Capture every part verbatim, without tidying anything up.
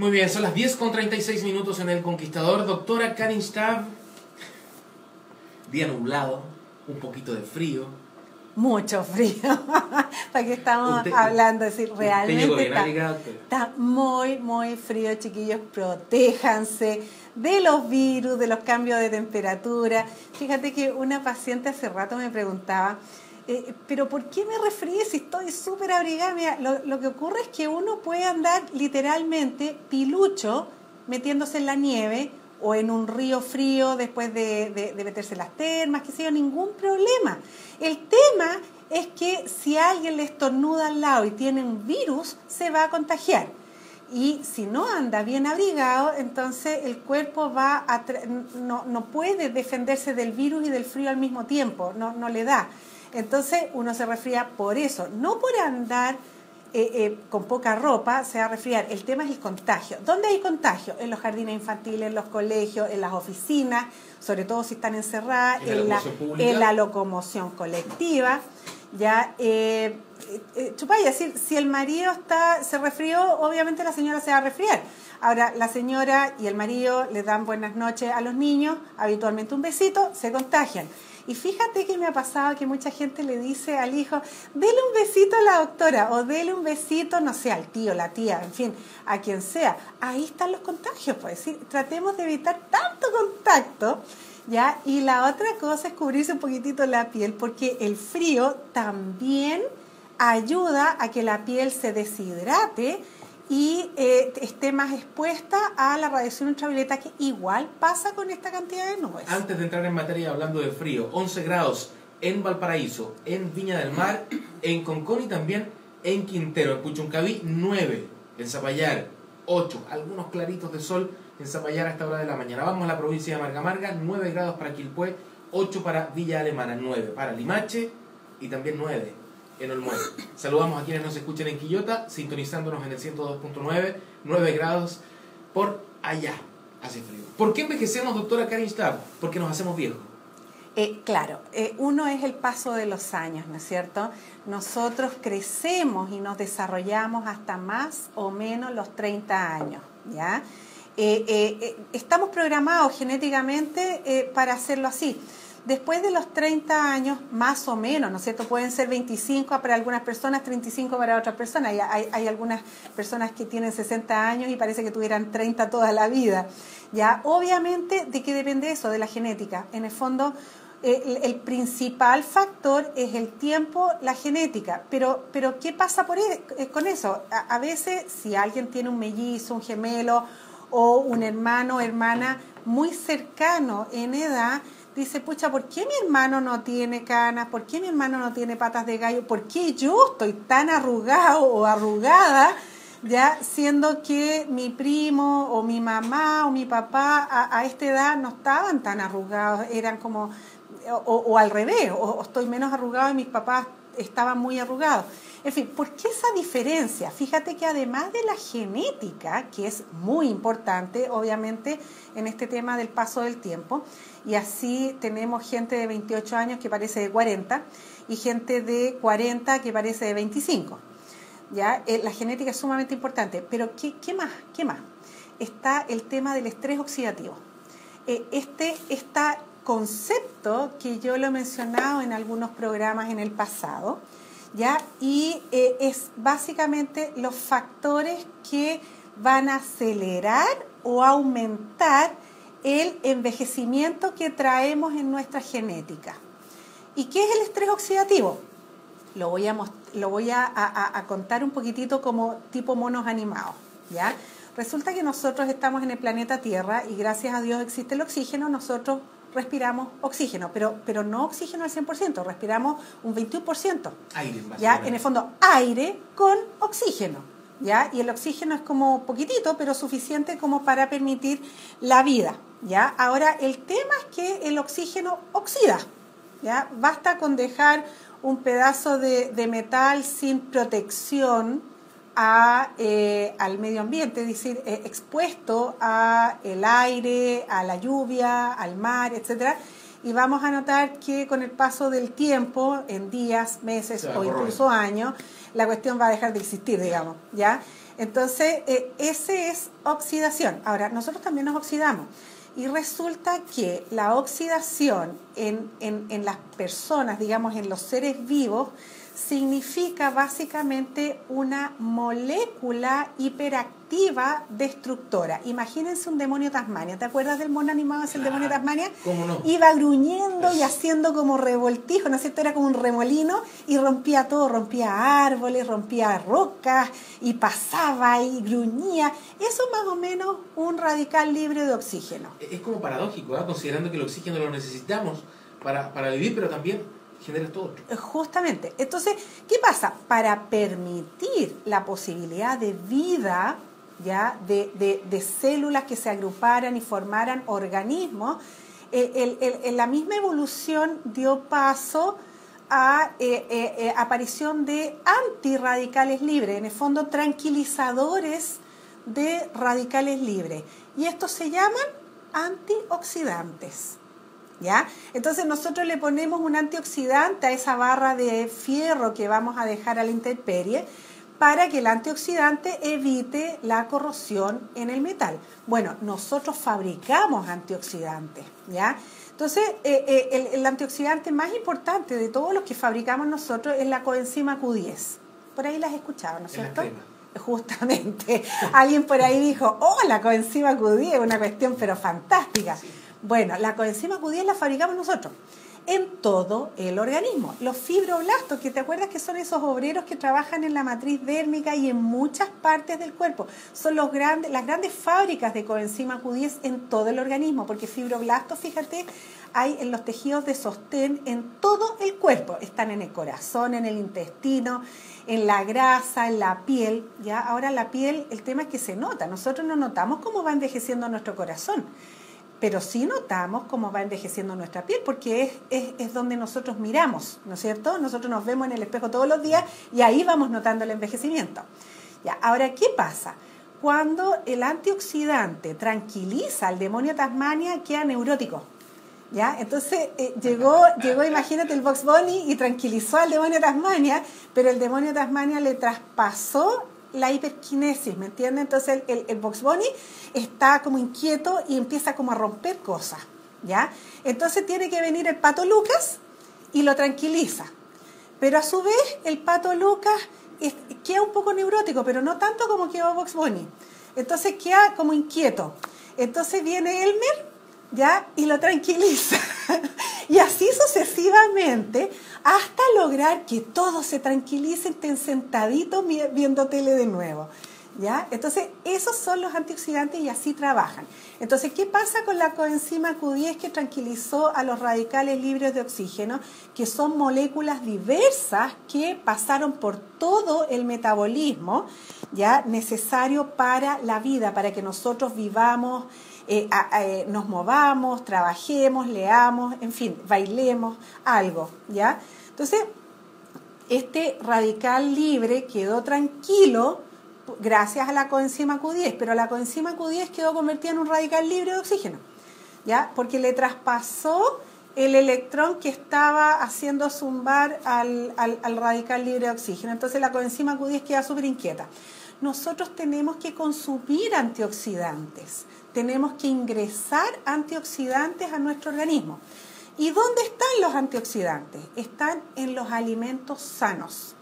Muy bien, son las diez con treinta y seis minutos en El Conquistador. Doctora Karin Staab, día nublado, un poquito de frío. Mucho frío. ¿Para qué estamos usted, hablando? Es decir, realmente bien, está, está muy, muy frío, chiquillos. Protéjanse de los virus, de los cambios de temperatura. Fíjate que una paciente hace rato me preguntaba, eh, pero ¿por qué me resfrié si estoy súper abrigada? Mira, lo, lo que ocurre es que uno puede andar literalmente pilucho metiéndose en la nieve o en un río frío después de, de, de meterse en las termas, que sé yo, ningún problema. El tema es que si alguien le estornuda al lado y tiene un virus, se va a contagiar. Y si no anda bien abrigado, entonces el cuerpo va a no, no puede defenderse del virus y del frío al mismo tiempo, no, no le da. Entonces uno se resfría por eso, no por andar eh, eh, con poca ropa se va a resfriar. El tema es el contagio. ¿Dónde hay contagio? En los jardines infantiles, en los colegios, en las oficinas, sobre todo si están encerradas, en la, en la locomoción colectiva. Ya, eh, eh, Chupaya, si, si el marido está, se resfrió, obviamente la señora se va a resfriar. Ahora, la señora y el marido le dan buenas noches a los niños, habitualmente un besito, se contagian. Y fíjate que me ha pasado que mucha gente le dice al hijo, dele un besito a la doctora, o dele un besito, no sé, al tío, la tía, en fin, a quien sea. Ahí están los contagios, pues, ¿sí? Tratemos de evitar tanto contacto, ¿ya? Y la otra cosa es cubrirse un poquitito la piel, porque el frío también ayuda a que la piel se deshidrate y eh, esté más expuesta a la radiación ultravioleta, que igual pasa con esta cantidad de nubes. Antes de entrar en materia hablando de frío, once grados en Valparaíso, en Viña del Mar, en Concón y también en Quintero, en Puchuncaví, nueve, en Zapallar, ocho, algunos claritos de sol en Zapallar a esta hora de la mañana. Vamos a la provincia de Marga Marga, nueve grados para Quilpué, ocho para Villa Alemana, nueve para Limache y también nueve en Olmué. Saludamos a quienes nos escuchan en Quillota, sintonizándonos en el ciento dos punto nueve, nueve grados por allá. Hace frío. ¿Por qué envejecemos, doctora Karin Staab? Porque nos hacemos viejos. Eh, claro, eh, uno es el paso de los años, ¿no es cierto? Nosotros crecemos y nos desarrollamos hasta más o menos los treinta años, ¿ya? Eh, eh, eh, estamos programados genéticamente eh, para hacerlo así. Después de los treinta años, más o menos, ¿no es cierto? Pueden ser veinticinco para algunas personas, treinta y cinco para otras personas. Hay, hay, hay algunas personas que tienen sesenta años y parece que tuvieran treinta toda la vida. ¿Ya? Obviamente, ¿de qué depende eso? De la genética. En el fondo, eh, el, el principal factor es el tiempo, la genética. Pero, pero ¿qué pasa por e- con eso? A, a veces, si alguien tiene un mellizo, un gemelo o un hermano o hermana muy cercano en edad, dice, pucha, ¿por qué mi hermano no tiene canas? ¿Por qué mi hermano no tiene patas de gallo? ¿Por qué yo estoy tan arrugado o arrugada, ya siendo que mi primo o mi mamá o mi papá a, a esta edad no estaban tan arrugados? Eran como, o, o al revés, o, o estoy menos arrugado y mis papás estaban muy arrugados. En fin, ¿por qué esa diferencia? Fíjate que además de la genética, que es muy importante, obviamente, en este tema del paso del tiempo, y así tenemos gente de veintiocho años que parece de cuarenta y gente de cuarenta que parece de veinticinco. ¿Ya? Eh, la genética es sumamente importante, pero ¿qué, qué más? ¿Qué más? Está el tema del estrés oxidativo. Eh, este, este concepto que yo lo he mencionado en algunos programas en el pasado, ¿ya? Y eh, es básicamente los factores que van a acelerar o aumentar el envejecimiento que traemos en nuestra genética. ¿Y qué es el estrés oxidativo? Lo voy a, lo voy a, a, a contar un poquitito como tipo monos animados, ¿ya? Resulta que nosotros estamos en el planeta Tierra y gracias a Dios existe el oxígeno, nosotros respiramos oxígeno, pero, pero no oxígeno al cien por ciento, respiramos un veintiuno por ciento. Aire, ¿ya? En el fondo, aire con oxígeno, ¿ya? Y el oxígeno es como poquitito, pero suficiente como para permitir la vida, ¿ya? Ahora, el tema es que el oxígeno oxida, ¿ya? Basta con dejar un pedazo de, de metal sin protección a, eh, al medio ambiente, es decir, eh, expuesto a el aire, a la lluvia, al mar, etcétera, y vamos a notar que con el paso del tiempo, en días, meses o incluso años, la cuestión va a dejar de existir, digamos, ¿ya? Entonces, eh, ese es oxidación. Ahora, nosotros también nos oxidamos. Y resulta que la oxidación en, en, en las personas, digamos, en los seres vivos, significa básicamente una molécula hiperactiva destructora. Imagínense un demonio Tasmania. ¿Te acuerdas del mono animado, es el demonio Tasmania? ¿Cómo no? Iba gruñendo y haciendo como revoltijo, ¿no es cierto? Era como un remolino y rompía todo, rompía árboles, rompía rocas y pasaba y gruñía. Eso es más o menos un radical libre de oxígeno. Es como paradójico, ¿eh? Considerando que el oxígeno lo necesitamos para, para vivir, pero también genera todo otro. Justamente. Entonces, ¿qué pasa? Para permitir la posibilidad de vida, ¿ya? De, de, de células que se agruparan y formaran organismos, eh, el, el, el, la misma evolución dio paso a eh, eh, eh, aparición de antirradicales libres, en el fondo tranquilizadores de radicales libres. Y estos se llaman antioxidantes. ¿Ya? Entonces nosotros le ponemos un antioxidante a esa barra de fierro que vamos a dejar a la intemperie para que el antioxidante evite la corrosión en el metal. Bueno, nosotros fabricamos antioxidantes, ¿ya? Entonces, eh, eh, el, el antioxidante más importante de todos los que fabricamos nosotros es la coenzima Q diez. Por ahí las has escuchado, ¿no es cierto? Justamente. Alguien por ahí dijo, oh, la coenzima Q diez, una cuestión pero fantástica. Sí. Bueno, la coenzima Q diez la fabricamos nosotros en todo el organismo. Los fibroblastos, que te acuerdas que son esos obreros que trabajan en la matriz dérmica y en muchas partes del cuerpo, son los grandes, las grandes fábricas de coenzima Q diez en todo el organismo, porque fibroblastos, fíjate, hay en los tejidos de sostén en todo el cuerpo. Están en el corazón, en el intestino, en la grasa, en la piel. ¿Ya? Ahora la piel, el tema es que se nota. Nosotros no notamos cómo va envejeciendo nuestro corazón, pero sí notamos cómo va envejeciendo nuestra piel, porque es, es, es donde nosotros miramos, ¿no es cierto? Nosotros nos vemos en el espejo todos los días y ahí vamos notando el envejecimiento. ¿Ya? Ahora, ¿qué pasa? Cuando el antioxidante tranquiliza al demonio Tasmania, queda neurótico. ¿Ya? Entonces eh, llegó, llegó, imagínate, el Bugs Bunny y tranquilizó al demonio Tasmania, pero el demonio Tasmania le traspasó la hiperquinesis, ¿me entiendes? Entonces el, el, el Bugs Bunny está como inquieto y empieza como a romper cosas, ¿ya? Entonces tiene que venir el Pato Lucas y lo tranquiliza. Pero a su vez el Pato Lucas es, queda un poco neurótico, pero no tanto como quedó Bugs Bunny. Entonces queda como inquieto. Entonces viene Elmer, ¿ya? Y lo tranquiliza. Y así sucesivamente hasta lograr que todos se tranquilicen, estén sentaditos viendo tele de nuevo. ¿Ya? Entonces, esos son los antioxidantes y así trabajan. Entonces, ¿qué pasa con la coenzima Q diez que tranquilizó a los radicales libres de oxígeno? Que son moléculas diversas que pasaron por todo el metabolismo, ¿ya? Necesario para la vida, para que nosotros vivamos, eh, a, a, eh, nos movamos, trabajemos, leamos, en fin, bailemos, algo, ¿ya? Entonces, este radical libre quedó tranquilo gracias a la coenzima Q diez, pero la coenzima Q diez quedó convertida en un radical libre de oxígeno, ¿ya? Porque le traspasó el electrón que estaba haciendo zumbar al, al, al radical libre de oxígeno. Entonces la coenzima Q diez queda súper inquieta. Nosotros tenemos que consumir antioxidantes, tenemos que ingresar antioxidantes a nuestro organismo. ¿Y dónde están los antioxidantes? Están en los alimentos sanos.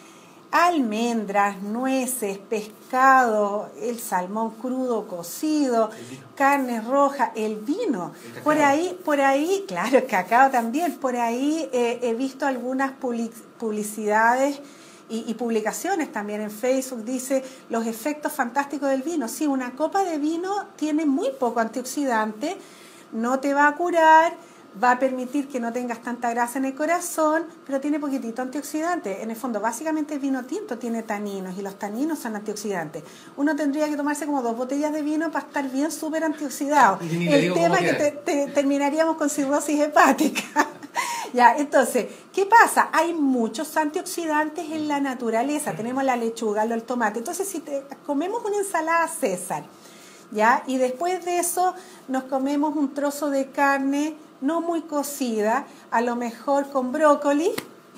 Almendras, nueces, pescado, el salmón crudo, cocido, carne roja, el vino. El por ahí, por ahí, claro, el cacao también. Por ahí eh, he visto algunas publicidades y, y publicaciones también en Facebook. Dice los efectos fantásticos del vino. Sí, una copa de vino tiene muy poco antioxidante, no te va a curar, va a permitir que no tengas tanta grasa en el corazón, pero tiene poquitito antioxidante. En el fondo, básicamente el vino tinto tiene taninos y los taninos son antioxidantes. Uno tendría que tomarse como dos botellas de vino para estar bien súper antioxidado. El tema es que te, te, terminaríamos con cirrosis hepática. Ya, entonces, ¿qué pasa? Hay muchos antioxidantes en la naturaleza. Tenemos la lechuga, el tomate. Entonces, si te, comemos una ensalada César, ¿ya? Y después de eso nos comemos un trozo de carne no muy cocida, a lo mejor con brócoli,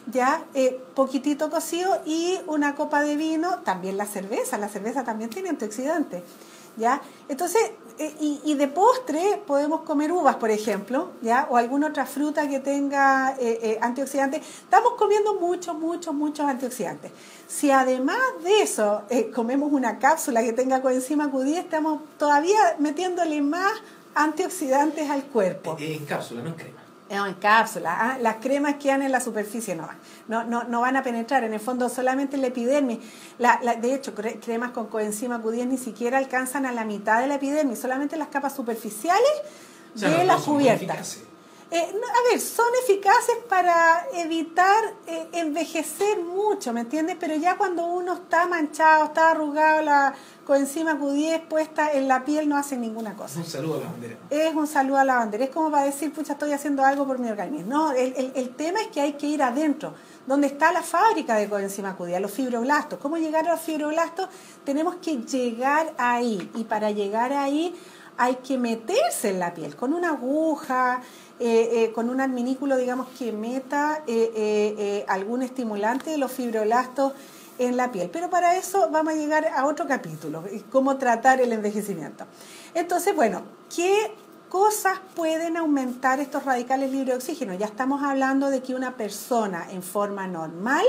ya, eh, poquitito cocido y una copa de vino, también la cerveza, la cerveza también tiene antioxidantes, ¿ya? Entonces, eh, y, y de postre podemos comer uvas, por ejemplo, ¿ya? O alguna otra fruta que tenga eh, eh, antioxidantes. Estamos comiendo muchos, muchos, muchos antioxidantes. Si además de eso eh, comemos una cápsula que tenga coenzima Q diez, estamos todavía metiéndole más antioxidantes al cuerpo. En cápsula, no en crema. No, en cápsula. ¿Ah? Las cremas que quedan en la superficie no van. No, no, no van a penetrar. En el fondo solamente la epidermis. La, la, de hecho, cre cremas con coenzima Q diez ni siquiera alcanzan a la mitad de la epidermis. Solamente las capas superficiales o sea, de no, la no son cubierta. Eh, no, a ver, son eficaces para evitar eh, envejecer mucho, ¿me entiendes? Pero ya cuando uno está manchado, está arrugado, la coenzima Q diez puesta en la piel no hace ninguna cosa. Un saludo a la bandera. Es un saludo a la bandera. Es como para decir, pucha, estoy haciendo algo por mi organismo. No, el, el, el tema es que hay que ir adentro, donde está la fábrica de coenzima Q diez, los fibroblastos. ¿Cómo llegar a los fibroblastos? Tenemos que llegar ahí, y para llegar ahí hay que meterse en la piel con una aguja, eh, eh, con un adminículo, digamos, que meta eh, eh, eh, algún estimulante de los fibroblastos en la piel. Pero para eso vamos a llegar a otro capítulo, cómo tratar el envejecimiento. Entonces, bueno, ¿qué cosas pueden aumentar estos radicales libres de oxígeno? Ya estamos hablando de que una persona en forma normal,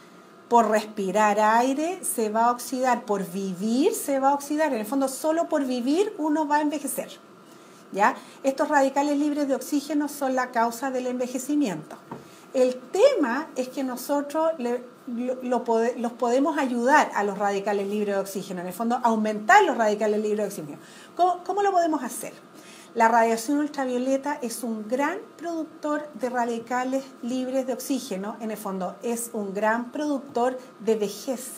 por respirar aire, se va a oxidar, por vivir se va a oxidar. En el fondo, solo por vivir uno va a envejecer, ¿ya? Estos radicales libres de oxígeno son la causa del envejecimiento. El tema es que nosotros le, lo, lo pode, los podemos ayudar a los radicales libres de oxígeno, en el fondo aumentar los radicales libres de oxígeno. ¿Cómo, cómo lo podemos hacer? La radiación ultravioleta es un gran productor de radicales libres de oxígeno, en el fondo es un gran productor de vejez,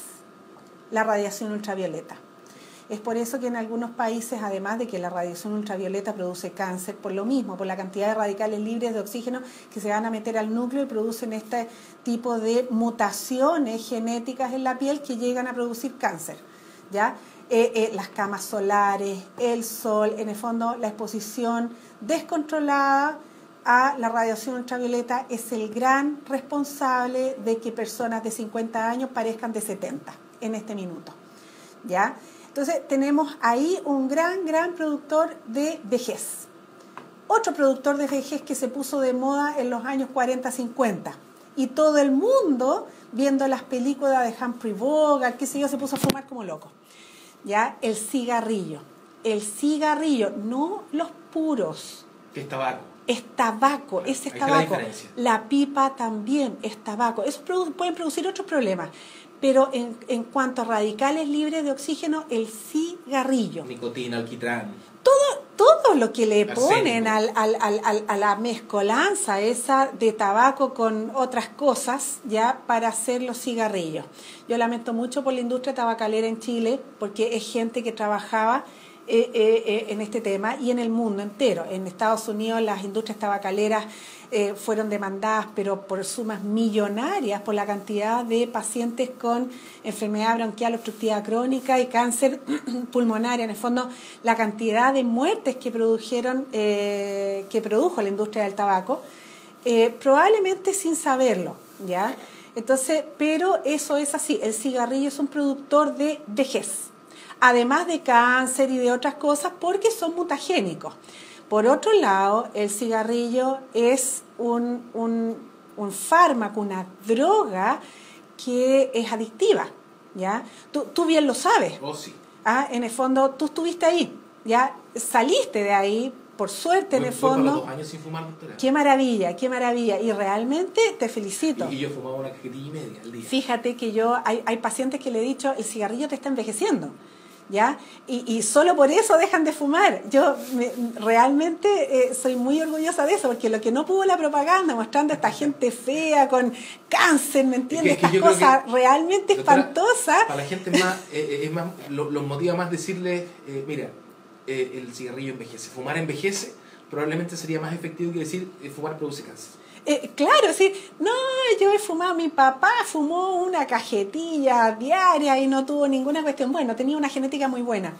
la radiación ultravioleta. Es por eso que en algunos países, además de que la radiación ultravioleta produce cáncer, por lo mismo, por la cantidad de radicales libres de oxígeno que se van a meter al núcleo y producen este tipo de mutaciones genéticas en la piel que llegan a producir cáncer, ¿ya? Eh, eh, las camas solares, el sol, en el fondo la exposición descontrolada a la radiación ultravioleta es el gran responsable de que personas de cincuenta años parezcan de setenta en este minuto, ¿ya? Entonces tenemos ahí un gran, gran productor de vejez. Otro productor de vejez que se puso de moda en los años cuarenta, cincuenta. Y todo el mundo, viendo las películas de Humphrey Bogart, qué sé yo, se puso a fumar como loco. ¿Ya? El cigarrillo. El cigarrillo, no los puros. Que es tabaco. Es tabaco, bueno, ese es tabaco. La, la pipa también es tabaco. Eso produ- pueden producir otros problemas. Pero en, en cuanto a radicales libres de oxígeno, el cigarrillo. Nicotina, alquitrán. Todo, todo lo que le ponen al, al, al, al, a la mezcolanza esa de tabaco con otras cosas, ya, para hacer los cigarrillos. Yo lamento mucho por la industria tabacalera en Chile, porque es gente que trabajaba eh, eh, eh, en este tema y en el mundo entero. En Estados Unidos las industrias tabacaleras eh, fueron demandadas, pero por sumas millonarias, por la cantidad de pacientes con enfermedad bronquial obstructiva crónica y cáncer pulmonar. En el fondo, la cantidad de muertes que produjeron, eh, que produjo la industria del tabaco, eh, probablemente sin saberlo, ¿ya? Entonces, pero eso es así. El cigarrillo es un productor de vejez, además de cáncer y de otras cosas, porque son mutagénicos. Por otro lado, el cigarrillo es un, un, un fármaco, una droga que es adictiva, ¿ya? Tú, tú bien lo sabes. Oh, sí. ¿Ah? En el fondo, tú estuviste ahí, ¿ya? Saliste de ahí, por suerte, Voy, en el fondo. Voy para los dos años sin fumar, doctora. Qué maravilla, qué maravilla. Y realmente te felicito. Y, y yo fumaba una cajetilla y media al día. Fíjate que yo, hay, hay pacientes que le he dicho, el cigarrillo te está envejeciendo, ¿ya? Y, y solo por eso dejan de fumar. Yo me, realmente eh, soy muy orgullosa de eso, porque lo que no pudo la propaganda, mostrando a esta gente fea, con cáncer, ¿me entiendes? Es que, es que Estas cosas que, realmente doctora, espantosas. Para la gente más, eh, es más lo, los motiva más decirle, eh, mira, eh, el cigarrillo envejece. Fumar envejece, probablemente sería más efectivo que decir, eh, fumar produce cáncer. Eh, claro, sí, no, yo he fumado, mi papá fumó una cajetilla diaria y no tuvo ninguna cuestión. Bueno, tenía una genética muy buena,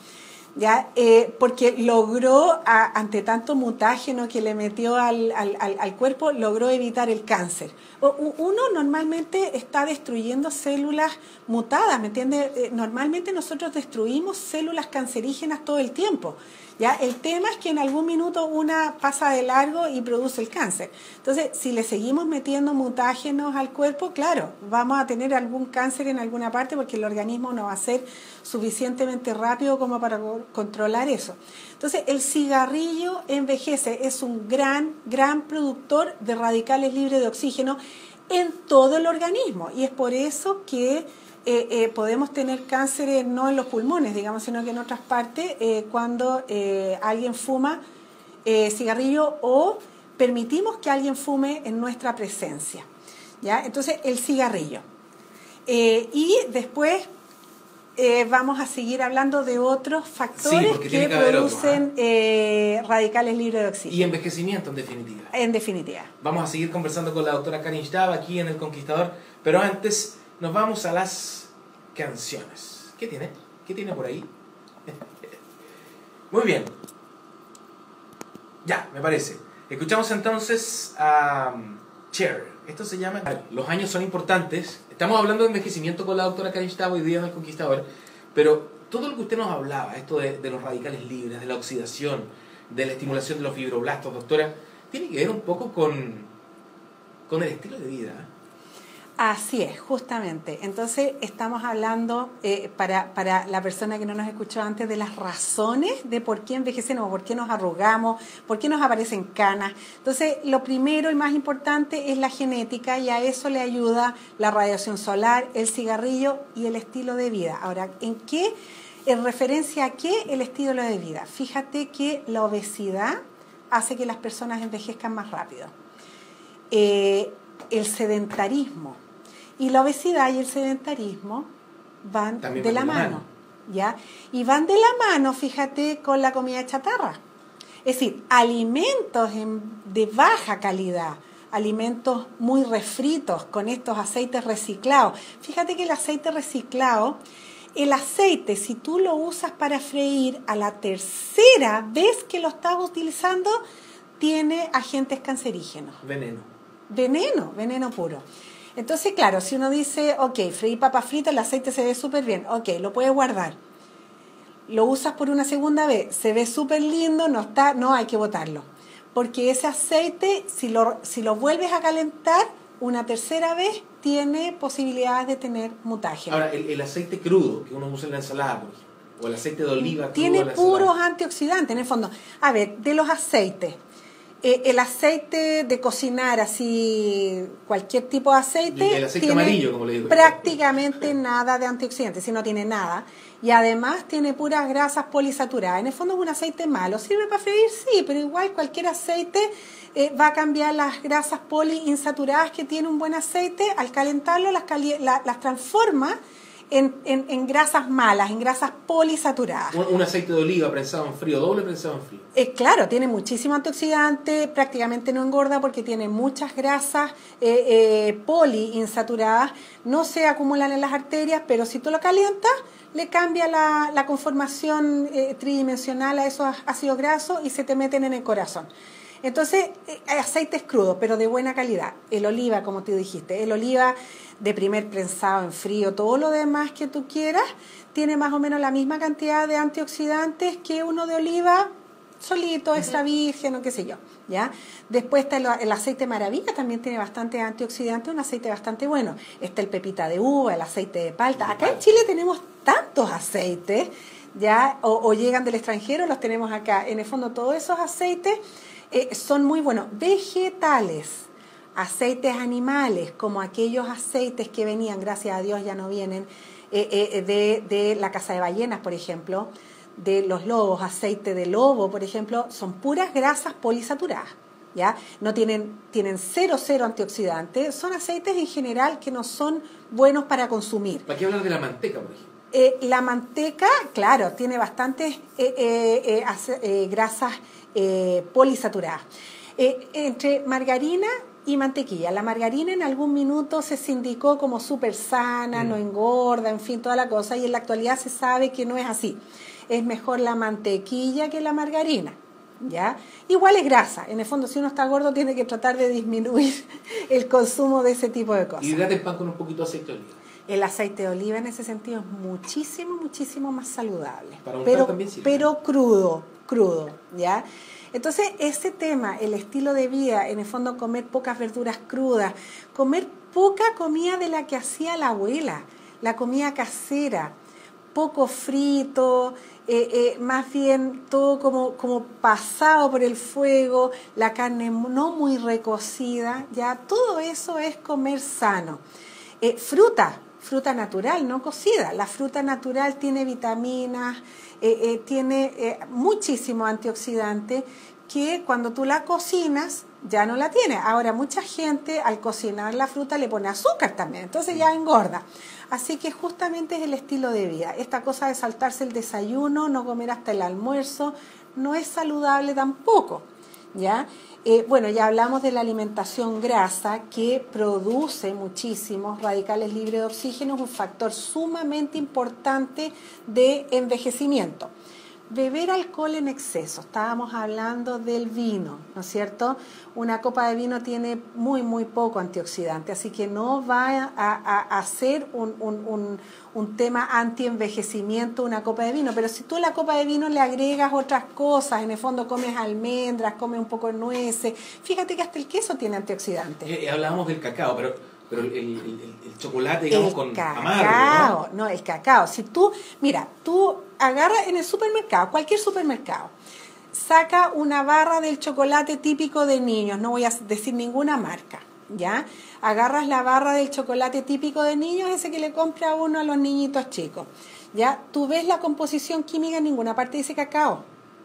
¿ya? Eh, porque logró, a, ante tanto mutágeno que le metió al, al, al, al cuerpo, logró evitar el cáncer. O, uno normalmente está destruyendo células mutadas, ¿me entiendes? Eh, normalmente nosotros destruimos células cancerígenas todo el tiempo. ¿Ya? El tema es que en algún minuto una pasa de largo y produce el cáncer. Entonces, si le seguimos metiendo mutágenos al cuerpo, claro, vamos a tener algún cáncer en alguna parte porque el organismo no va a ser suficientemente rápido como para controlar eso. Entonces, el cigarrillo envejece, es un gran, gran productor de radicales libres de oxígeno en todo el organismo. Y es por eso que Eh, eh, podemos tener cánceres no en los pulmones, digamos, sino que en otras partes eh, cuando eh, alguien fuma eh, cigarrillo o permitimos que alguien fume en nuestra presencia, ¿ya? Entonces, el cigarrillo. Eh, y después eh, vamos a seguir hablando de otros factores sí, que, que producen otro, ¿eh? eh, radicales libres de oxígeno. Y envejecimiento, en definitiva. En definitiva. Vamos a seguir conversando con la doctora Karin Schwab aquí en El Conquistador, pero antes nos vamos a las canciones. ¿Qué tiene? ¿Qué tiene por ahí? Muy bien. Ya, me parece. Escuchamos entonces a um, Cher. Esto se llama... Los años son importantes. Estamos hablando de envejecimiento con la doctora Karin Schwab hoy día en El Conquistador, pero todo lo que usted nos hablaba, esto de, de los radicales libres, de la oxidación, de la estimulación de los fibroblastos, doctora, tiene que ver un poco con, con el estilo de vida, ¿eh? Así es, justamente. Entonces estamos hablando, eh, para, para la persona que no nos escuchó antes, de las razones de por qué envejecemos, por qué nos arrugamos, por qué nos aparecen canas. Entonces, lo primero y más importante es la genética, y a eso le ayuda la radiación solar, el cigarrillo y el estilo de vida. Ahora, ¿en qué? ¿En referencia a qué? El estilo de vida. Fíjate que la obesidad hace que las personas envejezcan más rápido. Eh, el sedentarismo. Y la obesidad y el sedentarismo van También de van la de la mano, mano. ¿ya? Y van de la mano, fíjate, con la comida chatarra. Es decir, alimentos en, de baja calidad, alimentos muy refritos con estos aceites reciclados. Fíjate que el aceite reciclado, el aceite, si tú lo usas para freír, a la tercera vez que lo estás utilizando, tiene agentes cancerígenos. Veneno. Veneno, veneno puro. Entonces, claro, si uno dice, ok, freír papas fritas, el aceite se ve súper bien, ok, lo puedes guardar. Lo usas por una segunda vez, se ve súper lindo, no está, no hay que botarlo. Porque ese aceite, si lo, si lo vuelves a calentar una tercera vez, tiene posibilidades de tener mutágeno. Ahora, el, el aceite crudo que uno usa en la ensalada, por ejemplo, o el aceite de oliva crudo tiene en la puros ensalada. antioxidantes, en el fondo. A ver, de los aceites. Eh, el aceite de cocinar, así, cualquier tipo de aceite, el aceite tiene amarillo, como le digo. prácticamente nada de antioxidantes, si no tiene nada. Y además tiene puras grasas polisaturadas. En el fondo es un aceite malo. ¿Sirve para freír? Sí, pero igual cualquier aceite eh, va a cambiar las grasas poliinsaturadas que tiene un buen aceite. Al calentarlo las, cali la, las transforma En, en, en grasas malas, en grasas polisaturadas. Un, un aceite de oliva prensado en frío, doble prensado en frío. Eh, claro, tiene muchísimo antioxidante, prácticamente no engorda porque tiene muchas grasas eh, eh, poliinsaturadas, no se acumulan en las arterias, pero si tú lo calientas, le cambia la, la conformación eh, tridimensional a esos ácidos grasos y se te meten en el corazón. Entonces, eh, aceites crudos, pero de buena calidad. El oliva, como tú dijiste, el oliva de primer prensado en frío, todo lo demás que tú quieras, tiene más o menos la misma cantidad de antioxidantes que uno de oliva solito, extra virgen o qué sé yo, ¿ya? Después está el, el aceite maravilla, también tiene bastante antioxidantes, un aceite bastante bueno. Está el pepita de uva, el aceite de palta. Acá en Chile tenemos tantos aceites, ¿ya? O, o llegan del extranjero, los tenemos acá. En el fondo, todos esos aceites eh, son muy buenos. Vegetales, aceites animales, como aquellos aceites que venían, gracias a Dios ya no vienen, eh, eh, de, de la caza de ballenas, por ejemplo, de los lobos, aceite de lobo, por ejemplo, son puras grasas polisaturadas, ¿ya? No tienen, tienen cero, cero antioxidantes, son aceites en general que no son buenos para consumir. ¿Para qué hablar de la manteca, por ejemplo? Eh, la manteca, claro, tiene bastantes eh, eh, eh, hace, eh, grasas eh, polisaturadas. Eh, entre margarina y mantequilla. La margarina en algún minuto se indicó como súper sana, mm. no engorda, en fin, toda la cosa, y en la actualidad se sabe que no es así. es mejor la mantequilla que la margarina. ¿Ya? Igual es grasa. En el fondo, si uno está gordo, tiene que tratar de disminuir el consumo de ese tipo de cosas. Y hidrate el pan con un poquito de aceite de oliva. El aceite de oliva en ese sentido es muchísimo, muchísimo más saludable. Para untar pero, también sirve. pero crudo, crudo, ¿ya? Entonces, ese tema, el estilo de vida, en el fondo comer pocas verduras crudas, comer poca comida de la que hacía la abuela, la comida casera, poco frito, eh, eh, más bien todo como, como pasado por el fuego, la carne no muy recocida, ya todo eso es comer sano. Eh, fruta, fruta natural, no cocida. La fruta natural tiene vitaminas, eh, eh, tiene eh, muchísimos antioxidantes que cuando tú la cocinas ya no la tiene. Ahora, mucha gente al cocinar la fruta le pone azúcar también, entonces ya engorda. Así que justamente es el estilo de vida. Esta cosa de saltarse el desayuno, no comer hasta el almuerzo, no es saludable tampoco, ¿ya? Eh, bueno, ya hablamos de la alimentación grasa que produce muchísimos radicales libres de oxígeno, es un factor sumamente importante de envejecimiento. Beber alcohol en exceso, estábamos hablando del vino, ¿no es cierto? Una copa de vino tiene muy, muy poco antioxidante, así que no va a, a, a ser un, un, un, un tema anti-envejecimiento una copa de vino, pero si tú a la copa de vino le agregas otras cosas, en el fondo comes almendras, comes un poco de nueces, fíjate que hasta el queso tiene antioxidantes. Eh, hablábamos del cacao, pero... Pero el, el, el, el chocolate, digamos, el con cacao, amargo, ¿no? no, el cacao. Si tú, mira, tú agarras en el supermercado, cualquier supermercado, saca una barra del chocolate típico de niños, no voy a decir ninguna marca, ¿ya? Agarras la barra del chocolate típico de niños, ese que le compra uno a los niñitos chicos, ¿ya? Tú ves la composición química, en ninguna parte dice cacao.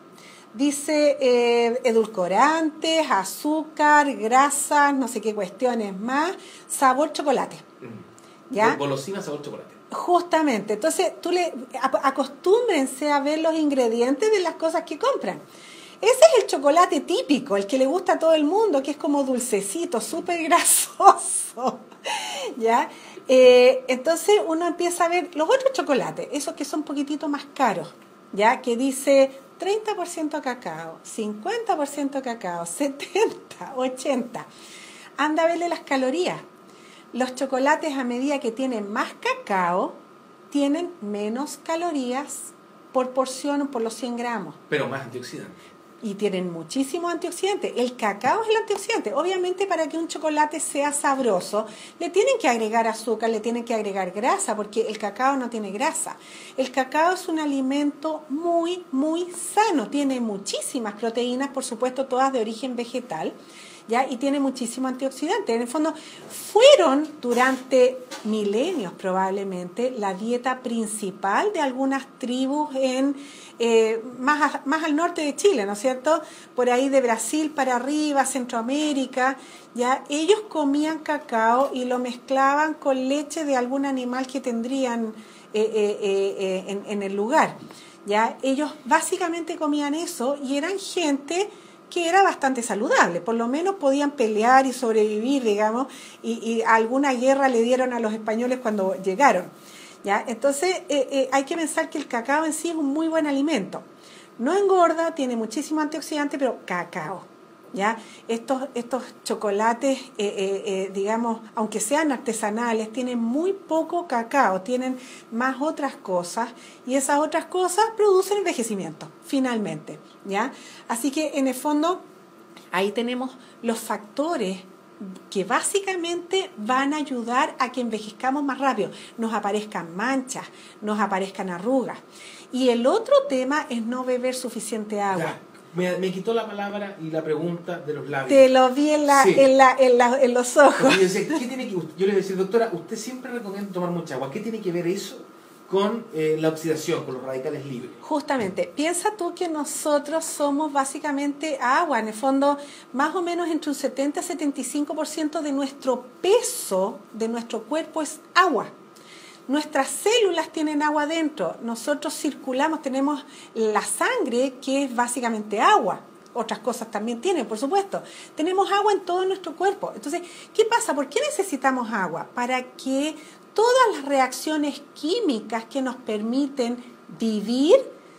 Dice eh, edulcorantes, azúcar, grasas, no sé qué cuestiones más, sabor chocolate. ¿Ya? Golosina sabor chocolate. Justamente. Entonces, tú le acostúmbrense a ver los ingredientes de las cosas que compran. Ese es el chocolate típico, el que le gusta a todo el mundo, que es como dulcecito, súper grasoso. ¿Ya? Eh, entonces, uno empieza a ver los otros chocolates, esos que son un poquitito más caros, ¿ya? Que dice treinta por ciento cacao, cincuenta por ciento cacao, setenta, ochenta. Anda a verle las calorías. Los chocolates, a medida que tienen más cacao, tienen menos calorías por porción o por los cien gramos. Pero más antioxidantes. Y tienen muchísimos antioxidantes. El cacao es el antioxidante. Obviamente, para que un chocolate sea sabroso, le tienen que agregar azúcar, le tienen que agregar grasa, porque el cacao no tiene grasa. El cacao es un alimento muy, muy sano. Tiene muchísimas proteínas, por supuesto, todas de origen vegetal, ¿ya? Y tiene muchísimo antioxidante. En el fondo, fueron durante milenios probablemente la dieta principal de algunas tribus en eh, más, a, más al norte de Chile, ¿no es cierto? Por ahí de Brasil para arriba, Centroamérica, ¿ya? Ellos comían cacao y lo mezclaban con leche de algún animal que tendrían eh, eh, eh, en, en el lugar, ¿ya? Ellos básicamente comían eso y eran gente que era bastante saludable, por lo menos podían pelear y sobrevivir, digamos, y, y alguna guerra le dieron a los españoles cuando llegaron, ¿ya? Entonces eh, eh, hay que pensar que el cacao en sí es un muy buen alimento, no engorda, tiene muchísimo antioxidante, pero cacao, ¿ya? Estos, estos chocolates, eh, eh, eh, digamos, aunque sean artesanales, tienen muy poco cacao, tienen más otras cosas, y esas otras cosas producen envejecimiento, finalmente, ¿ya? Así que, en el fondo, ahí tenemos los factores que básicamente van a ayudar a que envejezcamos más rápido, nos aparezcan manchas, nos aparezcan arrugas. Y el otro tema es no beber suficiente agua. Ya. Me, me quitó la palabra y la pregunta de los labios. Te lo vi en, la, sí. en, la, en, la, en los ojos. Yo, decía, ¿qué tiene que, yo le voy a decir, doctora, usted siempre recomienda tomar mucha agua. ¿Qué tiene que ver eso con eh, la oxidación, con los radicales libres? Justamente, piensa tú que nosotros somos básicamente agua. En el fondo, más o menos entre un setenta a setenta y cinco por ciento de nuestro peso, de nuestro cuerpo, es agua. Nuestras células tienen agua dentro, nosotros circulamos, tenemos la sangre que es básicamente agua, otras cosas también tienen, por supuesto. Tenemos agua en todo nuestro cuerpo. Entonces, ¿qué pasa? ¿Por qué necesitamos agua? Para que todas las reacciones químicas que nos permiten vivir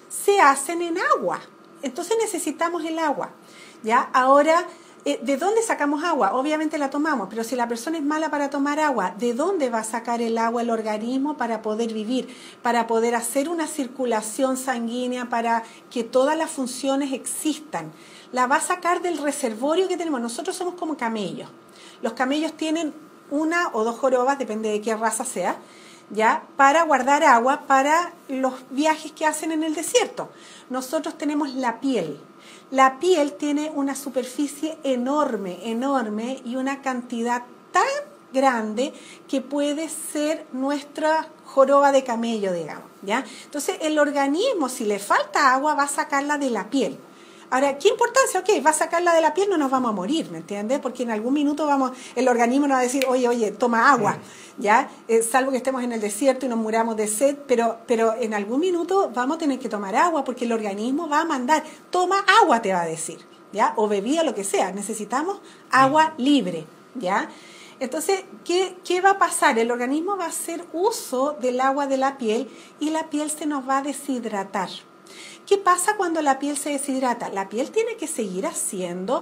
se hacen en agua. Entonces necesitamos el agua. ¿Ya? Ahora, eh, ¿de dónde sacamos agua? Obviamente la tomamos, pero si la persona es mala para tomar agua, ¿de dónde va a sacar el agua el organismo para poder vivir, para poder hacer una circulación sanguínea, para que todas las funciones existan? La va a sacar del reservorio que tenemos. Nosotros somos como camellos. Los camellos tienen una o dos jorobas, depende de qué raza sea, ¿ya? Para guardar agua para los viajes que hacen en el desierto. Nosotros tenemos la piel. La piel tiene una superficie enorme, enorme y una cantidad tan grande que puede ser nuestra joroba de camello, digamos, ¿ya? Entonces, el organismo, si le falta agua, va a sacarla de la piel. Ahora, ¿qué importancia? Ok, va a sacarla de la piel, no nos vamos a morir, ¿me entiendes? Porque en algún minuto vamos, el organismo nos va a decir, oye, oye, toma agua, ¿ya? Eh, salvo que estemos en el desierto y nos muramos de sed, pero, pero en algún minuto vamos a tener que tomar agua porque el organismo va a mandar, toma agua, te va a decir, ¿ya? O bebida, lo que sea, necesitamos agua libre, ¿ya? Entonces, ¿qué, ¿qué va a pasar? El organismo va a hacer uso del agua de la piel y la piel se nos va a deshidratar. ¿Qué pasa cuando la piel se deshidrata? La piel tiene que seguir haciendo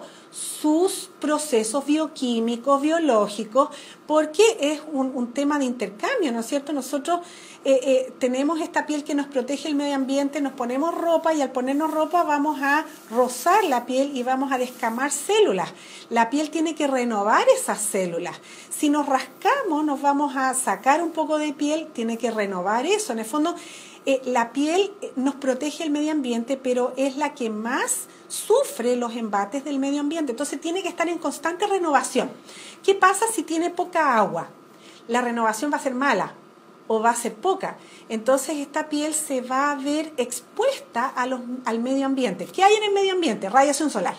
sus procesos bioquímicos, biológicos, porque es un, un tema de intercambio, ¿no es cierto? Nosotros eh, eh, tenemos esta piel que nos protege el medio ambiente, nos ponemos ropa y al ponernos ropa vamos a rozar la piel y vamos a descamar células. La piel tiene que renovar esas células. Si nos rascamos, nos vamos a sacar un poco de piel, tiene que renovar eso. En el fondo, Eh, la piel nos protege el medio ambiente, pero es la que más sufre los embates del medio ambiente. Entonces tiene que estar en constante renovación. ¿Qué pasa si tiene poca agua? La renovación va a ser mala o va a ser poca. Entonces esta piel se va a ver expuesta a los, al medio ambiente. ¿Qué hay en el medio ambiente? Radiación solar,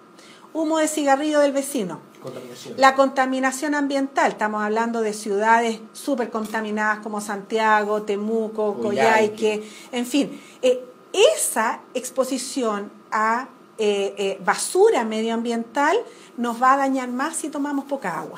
humo de cigarrillo del vecino. Contaminación. La contaminación ambiental, estamos hablando de ciudades súper contaminadas como Santiago, Temuco, Coyhaique, en fin. Eh, esa exposición a eh, eh, basura medioambiental nos va a dañar más si tomamos poca agua.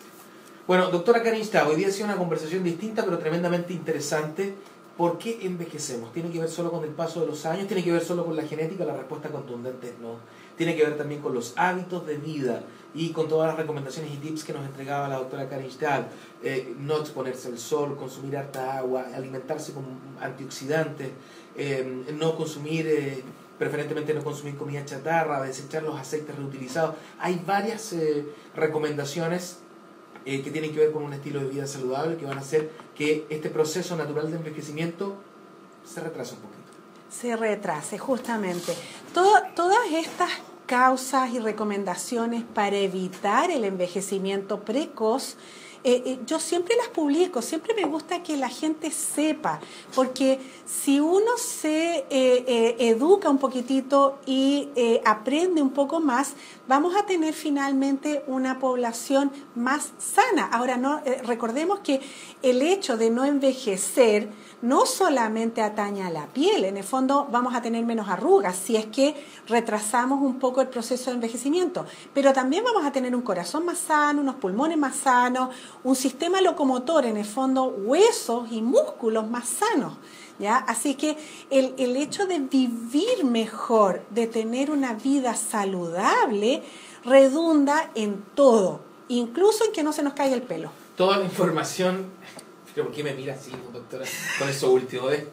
Bueno, doctora Karin Staab, hoy día ha sido una conversación distinta pero tremendamente interesante. ¿Por qué envejecemos? ¿Tiene que ver solo con el paso de los años? ¿Tiene que ver solo con la genética? La respuesta contundente es no. Tiene que ver también con los hábitos de vida y con todas las recomendaciones y tips que nos entregaba la doctora Karin Staab. Eh, no exponerse al sol, consumir harta agua, alimentarse con antioxidantes, eh, no consumir, eh, preferentemente no consumir comida chatarra, desechar los aceites reutilizados. Hay varias eh, recomendaciones eh, que tienen que ver con un estilo de vida saludable que van a hacer que este proceso natural de envejecimiento se retrase un poquito. Se retrase, justamente. Todo, todas estas causas y recomendaciones para evitar el envejecimiento precoz, eh, eh, yo siempre las publico, siempre me gusta que la gente sepa, porque si uno se eh, eh, educa un poquitito y eh, aprende un poco más, vamos a tener finalmente una población más sana. Ahora, no eh, recordemos que el hecho de no envejecer no solamente atañe a la piel, en el fondo vamos a tener menos arrugas si es que retrasamos un poco el proceso de envejecimiento, pero también vamos a tener un corazón más sano, unos pulmones más sanos, un sistema locomotor, en el fondo huesos y músculos más sanos, ¿ya? Así que el, el hecho de vivir mejor, de tener una vida saludable, redunda en todo, incluso en que no se nos caiga el pelo. Toda la información... ¿Pero por qué me mira así, doctora, con eso último, eh?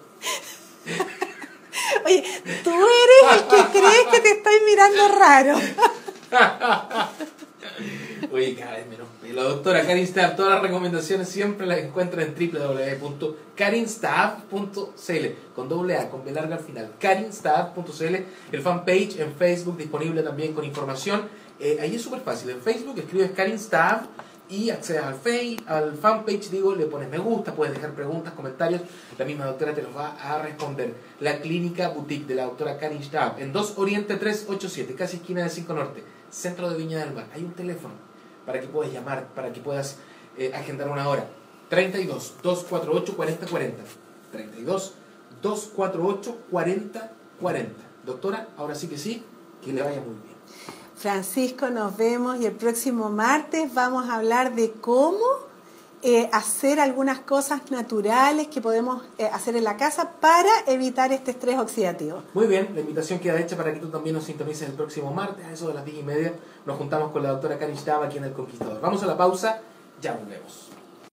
Oye, tú eres el que crees que te estoy mirando raro. Oye, cada vez menos pelo. Doctora Karin Staab, todas las recomendaciones siempre las encuentran en w w w punto karin staab punto c l con doble A, con B larga al final. karin staab punto c l, el fanpage en Facebook disponible también con información. Eh, ahí es súper fácil. En Facebook escribes Karin Staab y accedes al, face, al fanpage, digo, le pones me gusta, puedes dejar preguntas, comentarios, la misma doctora te los va a responder. La Clínica Boutique de la doctora Karin Staab, en dos Oriente trescientos ochenta y siete, casi esquina de cinco Norte, centro de Viña del Mar. Hay un teléfono para que puedas llamar, para que puedas eh, agendar una hora. treinta y dos, doscientos cuarenta y ocho, cuarenta cuarenta. treinta y dos, doscientos cuarenta y ocho, cuarenta cuarenta. Doctora, ahora sí que sí, que le vaya muy bien. Francisco, nos vemos y el próximo martes vamos a hablar de cómo eh, hacer algunas cosas naturales que podemos eh, hacer en la casa para evitar este estrés oxidativo. Muy bien, la invitación queda hecha para que tú también nos sintonices el próximo martes, a eso de las diez y media. Nos juntamos con la doctora Karen Shtaba aquí en El Conquistador. Vamos a la pausa, ya volvemos.